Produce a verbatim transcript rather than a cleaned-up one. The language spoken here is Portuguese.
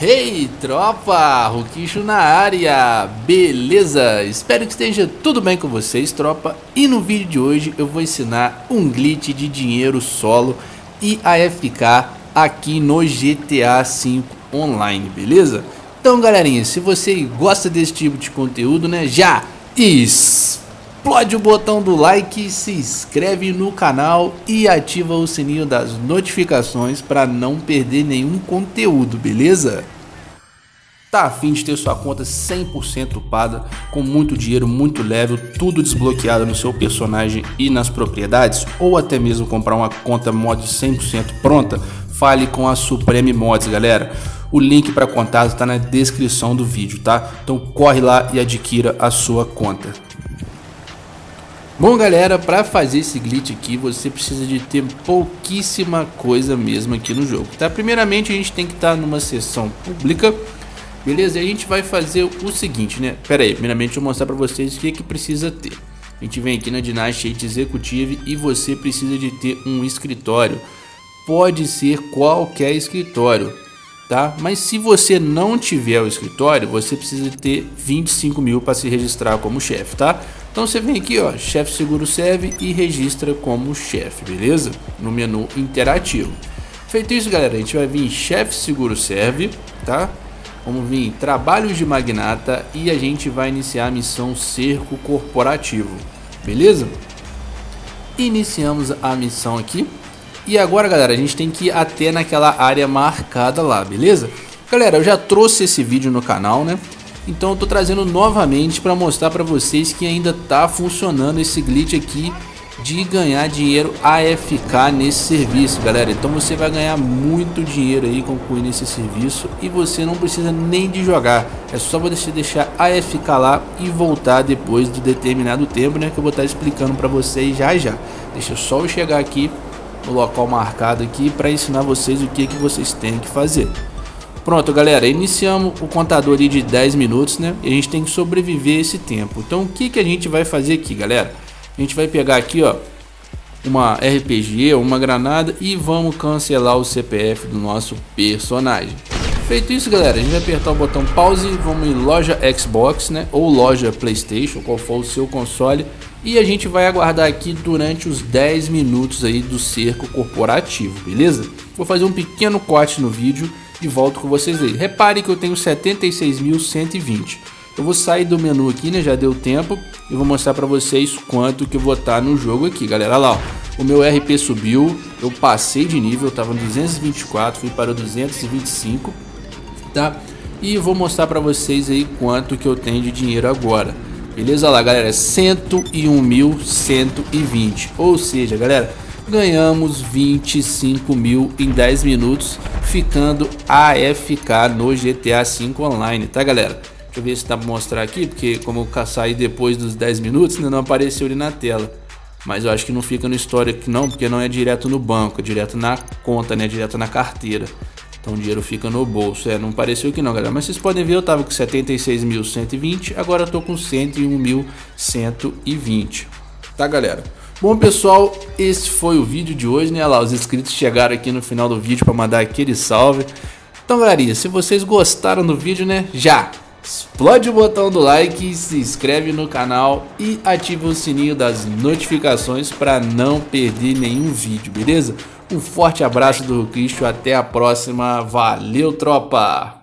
Hey tropa, Rukicho na área, beleza? Espero que esteja tudo bem com vocês, tropa. E no vídeo de hoje eu vou ensinar um glitch de dinheiro solo e A F K aqui no G T A cinco Online, beleza? Então galerinha, se você gosta desse tipo de conteúdo, né, já explode o botão do like, se inscreve no canal e ativa o sininho das notificações para não perder nenhum conteúdo, beleza? Tá a fim de ter sua conta cem por cento upada, com muito dinheiro, muito level, tudo desbloqueado no seu personagem e nas propriedades? Ou até mesmo comprar uma conta mod cem por cento pronta? Fale com a Supreme Mods, galera. O link para contato está na descrição do vídeo, tá? Então corre lá e adquira a sua conta. Bom galera, para fazer esse glitch aqui você precisa de ter pouquíssima coisa mesmo aqui no jogo, tá? Primeiramente a gente tem que estar numa sessão pública, beleza? E a gente vai fazer o seguinte, né? Pera aí, primeiramente eu vou mostrar para vocês o que é que precisa ter. A gente vem aqui na Dynasty Executive e você precisa de ter um escritório. Pode ser qualquer escritório, tá? Mas se você não tiver o escritório, você precisa ter vinte e cinco mil para se registrar como chefe, tá? Então você vem aqui, ó, chefe seguro serve e registra como chefe, beleza? No menu interativo. Feito isso, galera, a gente vai vir chefe seguro serve, tá? Vamos vir trabalhos de magnata e a gente vai iniciar a missão cerco corporativo, beleza? Iniciamos a missão aqui. E agora, galera, a gente tem que ir até naquela área marcada lá, beleza? Galera, eu já trouxe esse vídeo no canal, né? Então eu tô trazendo novamente para mostrar para vocês que ainda tá funcionando esse glitch aqui de ganhar dinheiro A F K nesse serviço, galera. Então você vai ganhar muito dinheiro aí concluindo esse serviço e você não precisa nem de jogar. É só você deixar A F K lá e voltar depois de determinado tempo, né? Que eu vou estar explicando para vocês já já. Deixa só eu chegar aqui no local marcado aqui para ensinar vocês o que que vocês têm que fazer. Pronto, galera, iniciamos o contador ali de dez minutos, né? E a gente tem que sobreviver esse tempo. Então o que que a gente vai fazer aqui, galera? A gente vai pegar aqui, ó, uma R P G, uma granada e vamos cancelar o C P F do nosso personagem. Feito isso, galera, a gente vai apertar o botão pause, vamos em loja Xbox, né? Ou loja PlayStation, qual for o seu console. E a gente vai aguardar aqui durante os dez minutos aí do cerco corporativo, beleza? Vou fazer um pequeno corte no vídeo e volto com vocês aí. Repare que eu tenho setenta e seis mil cento e vinte. Eu vou sair do menu aqui, né? Já deu tempo. E vou mostrar pra vocês quanto que eu vou estar no jogo aqui, galera. Olha lá, ó. O meu R P subiu. Eu passei de nível, eu tava no duzentos e vinte e quatro, fui para o duzentos e vinte e cinco, tá? E vou mostrar pra vocês aí quanto que eu tenho de dinheiro agora. Beleza? Olha lá, galera, cento e um mil cento e vinte. Ou seja, galera, ganhamos vinte e cinco mil em dez minutos, ficando A F K no G T A cinco Online, tá, galera? Deixa eu ver se dá pra mostrar aqui, porque como eu saí depois dos dez minutos, ainda não apareceu ali na tela. Mas eu acho que não fica no histórico não, porque não é direto no banco, é direto na conta, né? Direto na carteira. Então o dinheiro fica no bolso. É, não apareceu aqui não, galera. Mas vocês podem ver, eu tava com setenta e seis mil cento e vinte, agora eu tô com cento e um mil cento e vinte. Tá, galera? Bom, pessoal, esse foi o vídeo de hoje, né? Olha lá, os inscritos chegaram aqui no final do vídeo para mandar aquele salve. Então, galerinha, se vocês gostaram do vídeo, né? Já explode o botão do like, se inscreve no canal e ativa o sininho das notificações para não perder nenhum vídeo, beleza? Um forte abraço do Rukicho, até a próxima, valeu tropa!